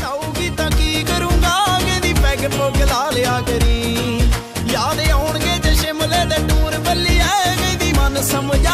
ਆਊਗੀ ਤਾਂ ਕੀ ਕਰੂੰਗਾ, ਕਹਿੰਦੀ ਪੈਗ ਪੁੱਗ ਲਾ ਲਿਆ ਕਰੀ। ਯਾਦ ਆਉਣਗੇ ਜੇ ਸ਼ਿਮਲੇ ਦੇ ਟੂਰ ਬੱਲੀਏ, ਕਹਿੰਦੀ ਮਨ ਸਮਝਾ